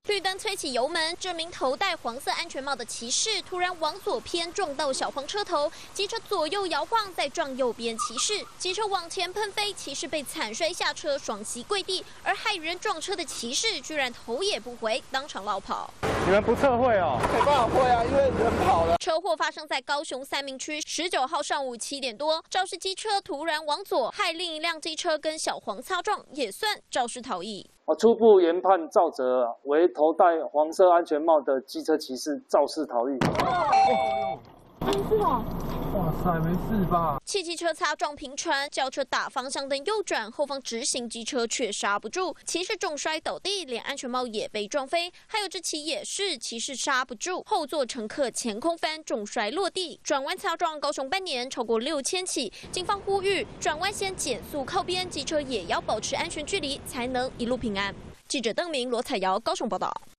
绿灯催起油门，这名头戴黄色安全帽的骑士突然往左偏，撞到小黄车头，机车左右摇晃，再撞右边骑士，机车往前喷飞，骑士被惨摔下车，双膝跪地，而害人撞车的骑士居然头也不回，当场落跑。 你们不测绘哦？ 没办法会啊，因为人跑了。 车祸发生在高雄三民区19号上午7点多，肇事机车突然往左，害另一辆机车跟小黄擦撞，也算肇事逃逸。 初步研判肇责为头戴黄色安全帽的机车骑士肇事逃逸。 没事吧？ 哇塞，没事吧？ 汽车擦撞平船，轿车打方向灯右转，后方直行机车却刹不住，骑士重摔倒地，连安全帽也被撞飞。还有这起也是，骑士刹不住，后座乘客前空翻，重摔落地。转弯擦撞高雄半年超过6000起，警方呼吁转弯先减速靠边，机车也要保持安全距离，才能一路平安。记者邓明、罗彩瑶高雄报道。